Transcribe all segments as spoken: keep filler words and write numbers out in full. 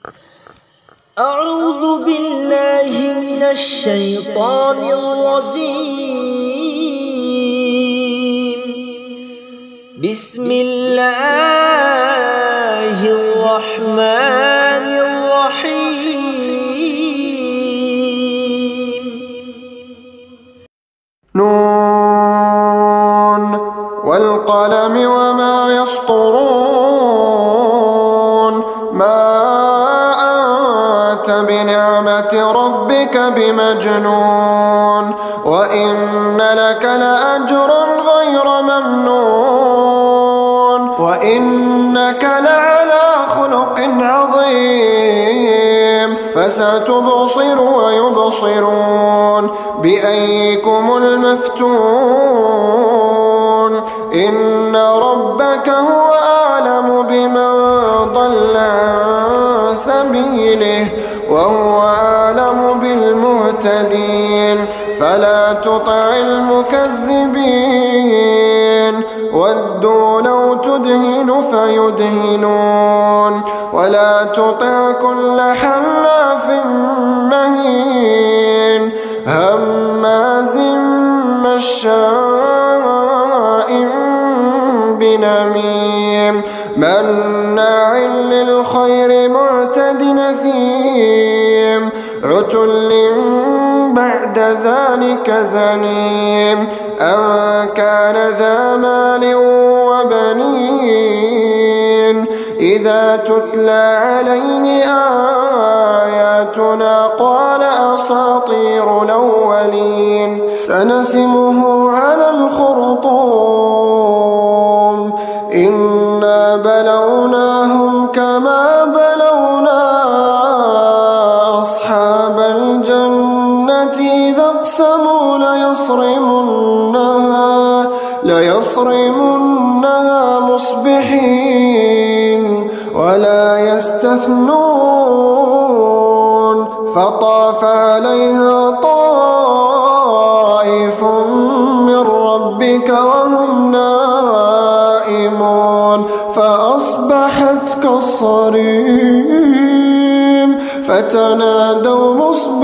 أعوذ بالله من الشيطان الرجيم. بسم الله الرحمن الرحيم. نون والقلم وما يسطرون. ما أنت بنعمة ربك بمجنون، وإن لك لأجرا غير ممنون، وإنك لعلى خلق عظيم. فستبصر ويبصرون بأيكم المفتون. إن ربك هو أعلم بمن ضل عن سبيله وهو أعلم بالمهتدين. فلا تطع المكذبين، ودوا لو تدهن فيدهنون. ولا تطع كل حلاف مهين هماز مشاء بنميم مناع للخير معتد نثيم عتل بعد ذلك زنيم أن كان ذا مال وبنين. إذا تتلى عليه آياتنا قال أساطير الأولين. سنسمه على الخرطوم. إنا بلوناهم كما بلونا أصحاب الجنة إذا اقسموا ليصرمنها ليصرمنها مصبحين ولا يستثنون. فطاف عليها طائف من ربك وهم نائمون فأصبحت كالصريم. فتنادوا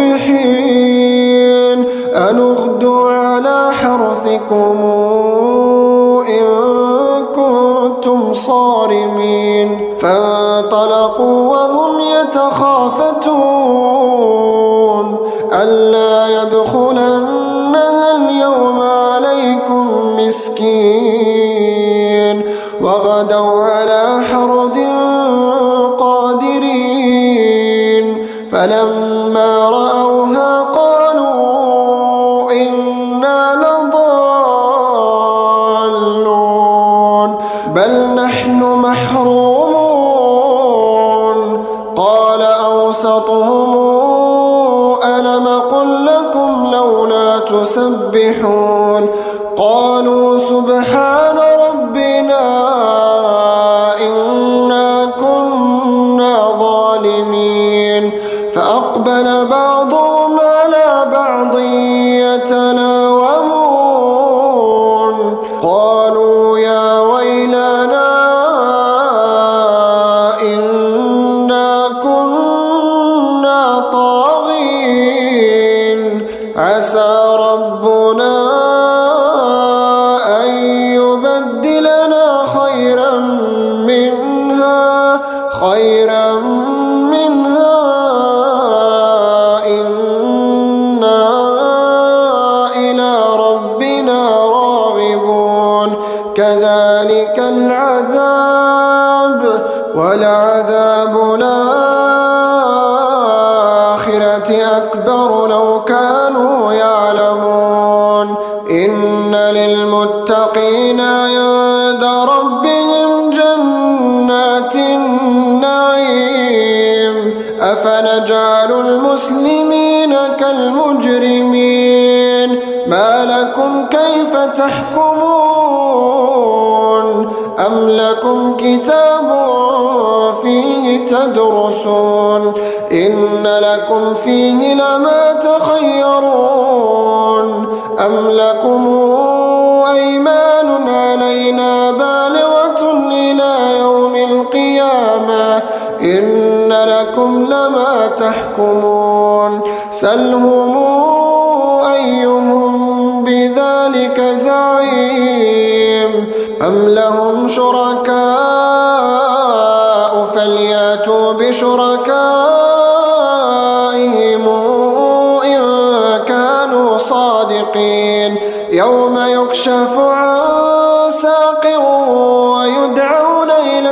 مصبحين أن اغدوا على حرثكم إن كنتم صارمين. فانطلقوا وهم يتخافتون ألا يدخلنها اليوم عليكم مسكين. وغدوا على حرد قادرين. فلما رأوها قالوا إنا لضالون بل نحن محرومون. قال أوسطهم ألم قل لكم لولا تسبحون. قالوا سبحان ربنا إنا كنا ظالمين. فأقبل بعضهم على بعض يتلاومون. قالوا يا ويلنا إنا كنا طاغين. عسى ربنا أن يبدلنا خيرا منها خيرا منها إنا إلى ربنا راغبون. كذلك العذاب ولعذاب الآخرة أكبر لو كانوا يعلمون. إن للمتقين عند ربهم جنات النعيم. أفنجعل المسلمين كالمجرمين. ما لكم كيف تحكمون؟ أم لكم كتاب فيه تدرسون؟ إن لكم فيه لما تخيرون. أم لكم أيمان علينا بالغة إلى يوم القيامة. إن لكم ماذا تحكمون سلهم أيهم بذلك زعيم أم لهم شركاء فلياتوا بشركائهم إن كانوا صادقين يوم يكشف عن ساق ويدعون إلى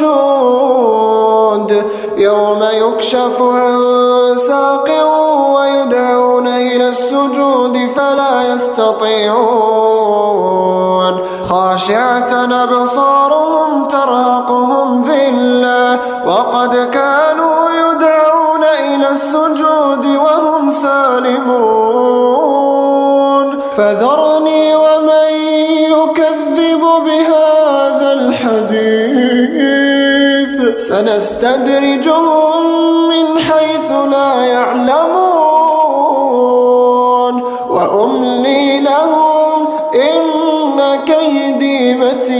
السجود يوم يكشف عن ساق ويدعون إلى السجود فلا يستطيعون خاشعة أبصارهم ترهقهم ذلة وقد كانوا يدعون إلى السجود وهم سالمون فذرني ومن يكذب بهذا الحديث سنستدرجهم من حيث لا يعلمون وأملي لهم إن كيدي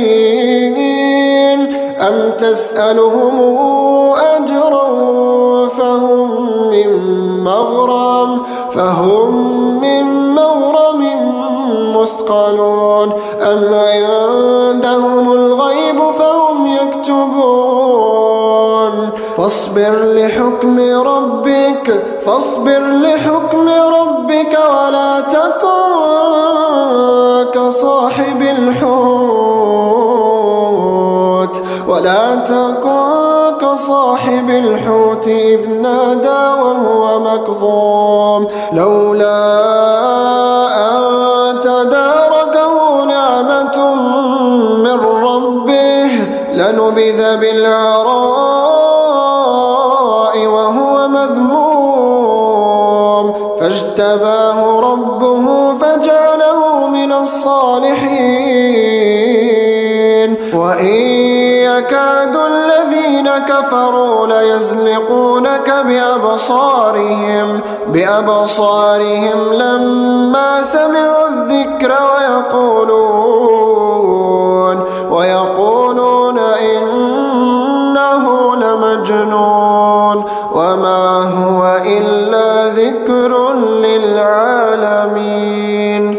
متين أم تسألهم أجرا فهم من مغرم فهم من مغرم مثقلون أم عندهم الغيب فهم يكتبون فاصبر لحكم ربك فاصبر لحكم ربك ولا تكن كصاحب الحوت ولا تكن كصاحب الحوت إذ نادى وهو مكظوم لولا أن تداركه نعمة من ربه لنبذ بالعراء وهو مذموم فاجتباه ربه فجعله من الصالحين وإن يكاد الذين كفروا ليزلقونك بأبصارهم بأبصارهم لما سمعوا الذكر ويقولون ويقولون إنه لمجنون وما هو إلا ذكر للعالمين.